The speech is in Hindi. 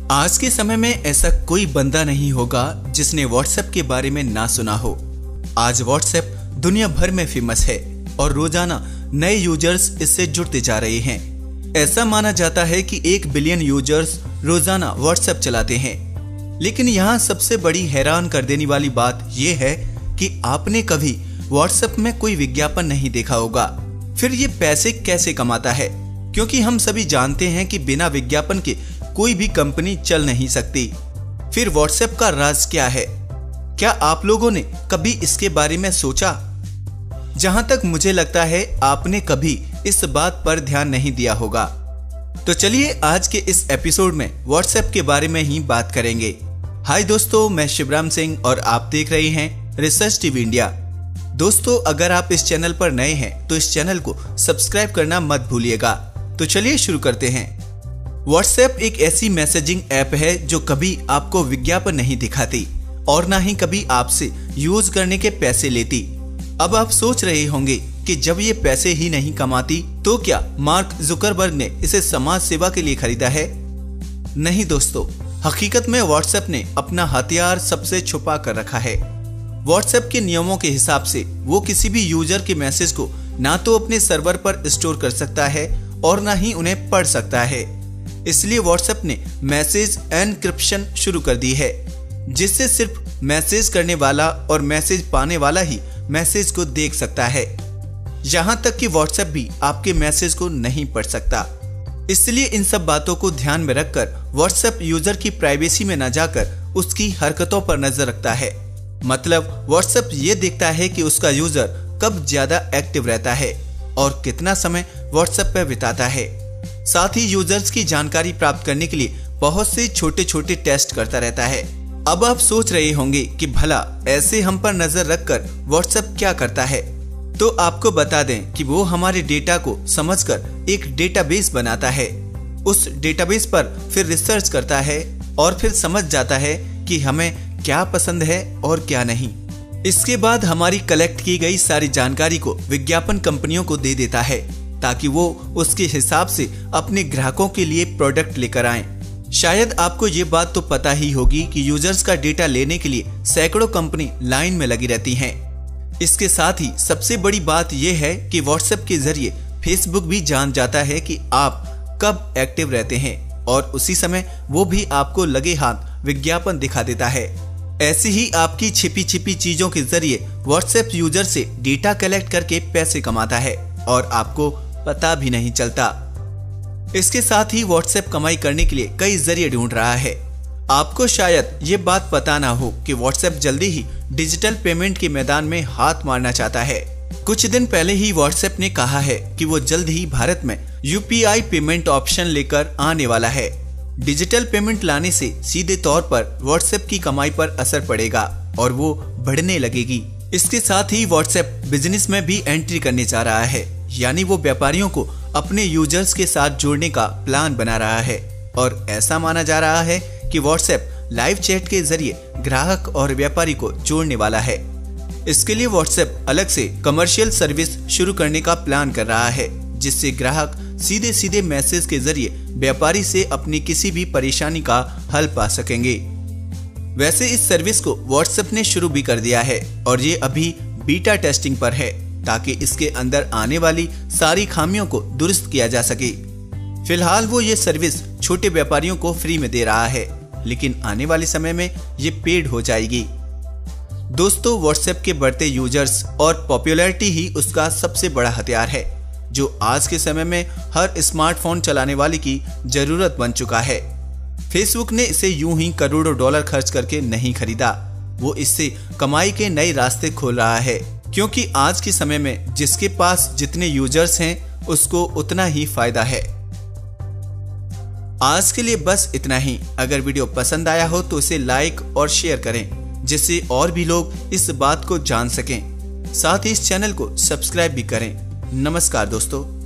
आज के समय में ऐसा कोई बंदा नहीं होगा जिसने व्हाट्सएप के बारे में ना सुना हो। आज व्हाट्सएप दुनिया भर में फेमस है और रोजाना नए यूजर्स इससे जुड़ते जा रहे हैं। ऐसा माना जाता है कि 1 बिलियन यूजर्स रोजाना व्हाट्सएप चलाते हैं। लेकिन यहाँ सबसे बड़ी हैरान कर देने वाली बात यह है कि आपने कभी व्हाट्सएप में कोई विज्ञापन नहीं देखा होगा। फिर ये पैसे कैसे कमाता है? क्योंकि हम सभी जानते हैं कि बिना विज्ञापन के कोई भी कंपनी चल नहीं सकती। फिर व्हाट्सएप का राज क्या है? क्या आप लोगों ने कभी इसके बारे में सोचा? जहां तक मुझे लगता है आपने कभी इस बात पर ध्यान नहीं दिया होगा। तो चलिए आज के इस एपिसोड में व्हाट्सएप के बारे में ही बात करेंगे। हाय दोस्तों, मैं शिवराम सिंह और आप देख रहे हैं रिसर्च टीवी इंडिया। दोस्तों, अगर आप इस चैनल पर नए हैं तो इस चैनल को सब्सक्राइब करना मत भूलिएगा। तो चलिए शुरू करते हैं। व्हाट्सएप एक ऐसी मैसेजिंग ऐप है जो कभी आपको विज्ञापन नहीं दिखाती और ना ही कभी आपसे यूज करने के पैसे लेती। अब आप सोच रहे होंगे कि जब ये पैसे ही नहीं कमाती तो क्या मार्क जुकरबर्ग ने इसे समाज सेवा के लिए खरीदा है? नहीं दोस्तों, हकीकत में व्हाट्सएप ने अपना हथियार सबसे छुपा कर रखा है। व्हाट्सएप के नियमों के हिसाब से वो किसी भी यूजर के मैसेज को ना तो अपने सर्वर पर स्टोर कर सकता है और ना ही उन्हें पढ़ सकता है। इसलिए व्हाट्सएप ने मैसेज एनक्रिप्शन शुरू कर दी है, जिससे सिर्फ मैसेज करने वाला और मैसेज पाने वाला ही मैसेज को देख सकता है। यहां तक कि व्हाट्सएप भी आपके मैसेज को नहीं पढ़ सकता। इसलिए इन सब बातों को ध्यान में रखकर व्हाट्सएप यूजर की प्राइवेसी में न जाकर उसकी हरकतों पर नजर रखता है। मतलब व्हाट्सएप ये देखता है कि उसका यूजर कब ज्यादा एक्टिव रहता है और कितना समय व्हाट्सएप पर बिताता है। साथ ही यूजर्स की जानकारी प्राप्त करने के लिए बहुत से छोटे छोटे टेस्ट करता रहता है। अब आप सोच रहे होंगे कि भला ऐसे हम पर नजर रखकर व्हाट्सएप क्या करता है? तो आपको बता दें कि वो हमारे डेटा को समझकर एक डेटाबेस बनाता है। उस डेटाबेस पर फिर रिसर्च करता है और फिर समझ जाता है कि हमें क्या पसंद है और क्या नहीं। इसके बाद हमारी कलेक्ट की गई सारी जानकारी को विज्ञापन कंपनियों को दे देता है ताकि वो उसके हिसाब से अपने ग्राहकों के लिए प्रोडक्ट लेकर आएं। शायद आपको ये बात तो पता ही होगी कि यूजर्स का डेटा लेने के लिए सैकड़ों कंपनी लाइन में लगी रहती हैं। इसके साथ ही सबसे बड़ी बात यह है कि व्हाट्सएप के जरिए फेसबुक भी जान जाता है कि आप कब एक्टिव रहते हैं और उसी समय वो भी आपको लगे हाथ विज्ञापन दिखा देता है। ऐसी ही आपकी छिपी छिपी चीजों के जरिए व्हाट्सएप यूजर से डेटा कलेक्ट करके पैसे कमाता है और आपको पता भी नहीं चलता। इसके साथ ही व्हाट्सएप कमाई करने के लिए कई जरिए ढूंढ रहा है। आपको शायद ये बात पता ना हो कि व्हाट्सएप जल्दी ही डिजिटल पेमेंट के मैदान में हाथ मारना चाहता है। कुछ दिन पहले ही व्हाट्सएप ने कहा है कि वो जल्द ही भारत में यूपीआई पेमेंट ऑप्शन लेकर आने वाला है। डिजिटल पेमेंट लाने से सीधे तौर पर व्हाट्सएप की कमाई पर असर पड़ेगा और वो बढ़ने लगेगी। इसके साथ ही व्हाट्सएप बिजनेस में भी एंट्री करने जा रहा है, यानी वो व्यापारियों को अपने यूजर्स के साथ जोड़ने का प्लान बना रहा है। और ऐसा माना जा रहा है कि व्हाट्सएप लाइव चैट के जरिए ग्राहक और व्यापारी को जोड़ने वाला है। इसके लिए व्हाट्सएप अलग से कमर्शियल सर्विस शुरू करने का प्लान कर रहा है, जिससे ग्राहक सीधे सीधे मैसेज के जरिए व्यापारी से अपनी किसी भी परेशानी का हल पा सकेंगे। वैसे इस सर्विस को व्हाट्सएप ने शुरू भी कर दिया है और ये अभी बीटा टेस्टिंग पर है ताकि इसके अंदर आने वाली सारी खामियों को दुरुस्त किया जा सके। फिलहाल वो ये सर्विस छोटे व्यापारियों को फ्री में दे रहा है, लेकिन आने वाले समय में ये पेड हो जाएगी। दोस्तों, व्हाट्सएप के बढ़ते यूजर्स और पॉपुलैरिटी ही उसका सबसे बड़ा हथियार है, जो आज के समय में हर स्मार्टफोन चलाने वाले की जरूरत बन चुका है। फेसबुक ने इसे यूं ही करोड़ों डॉलर खर्च करके नहीं खरीदा, वो इससे कमाई के नए रास्ते खोल रहा है। क्योंकि आज के समय में जिसके पास जितने यूजर्स हैं उसको उतना ही फायदा है। आज के लिए बस इतना ही। अगर वीडियो पसंद आया हो तो इसे लाइक और शेयर करें, जिससे और भी लोग इस बात को जान सकें। साथ ही इस चैनल को सब्सक्राइब भी करें। नमस्कार दोस्तों।